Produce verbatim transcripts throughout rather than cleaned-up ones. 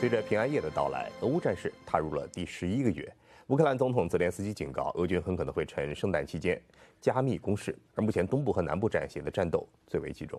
随着平安夜的到来，俄乌战事踏入了第十一个月。乌克兰总统泽连斯基警告，俄军很可能会趁圣诞期间加密攻势，而目前东部和南部战线的战斗最为集中。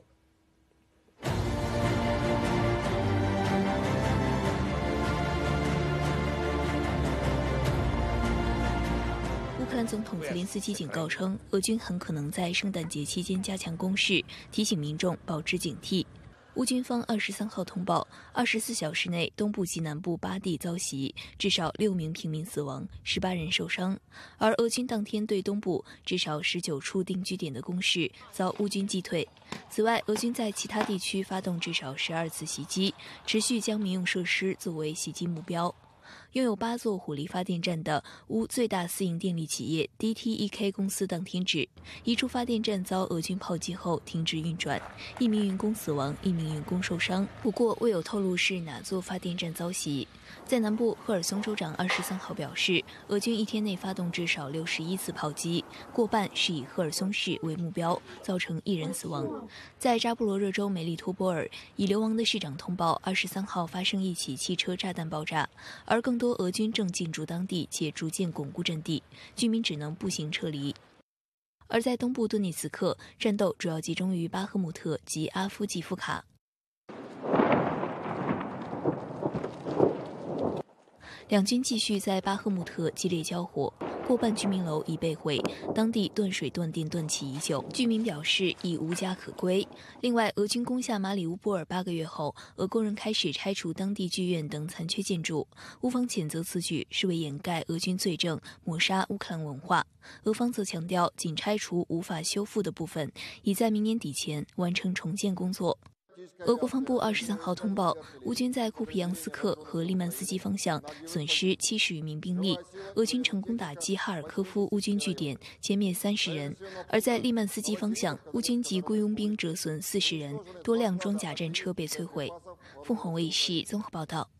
乌克兰总统泽连斯基警告称，俄军很可能在圣诞节期间加强攻势，提醒民众保持警惕。乌军方二十三号通报，二十四小时内东部及南部八地遭袭，至少六名平民死亡，十八人受伤。而俄军当天对东部至少十九处定居点的攻势遭乌军击退。此外，俄军在其他地区发动至少十二次袭击，持续将民用设施作为袭击目标。拥有八座火力发电站的乌最大私营电力企业 D T E K 公司当天指，一处发电站遭俄军炮击后停止运转，一名员工死亡，一名员工受伤，不过未有透露是哪座发电站遭袭。在南部，赫尔松州长二十三号表示，俄军一天内发动至少六十一次炮击，过半是以赫尔松市为目标，造成一人死亡。在扎波罗热州梅利托波尔，已流亡的市长通报，二十三号发生一起汽车炸弹爆炸，而更多俄军正进驻当地，且逐渐巩固阵地，居民只能步行撤离。而在东部顿涅茨克，战斗主要集中于巴赫穆特及阿夫季夫卡。两军继续在巴赫穆特激烈交火，过半居民楼已被毁，当地断水断电断气已久，居民表示已无家可归。另外，俄军攻下马里乌波尔八个月后，俄国人开始拆除当地剧院等残缺建筑，乌方谴责此举是为掩盖俄军罪证，抹杀乌克兰文化。俄方则强调，仅拆除无法修复的部分，已在明年底前完成重建工作。俄国防部二十三号通报，乌军在库皮扬斯克和利曼斯基方向损失七十余名兵力，俄军成功打击哈尔科夫乌军据点，歼灭三十人；而在利曼斯基方向，乌军及雇佣兵折损四十人，多辆装甲战车被摧毁。凤凰卫视综合报道。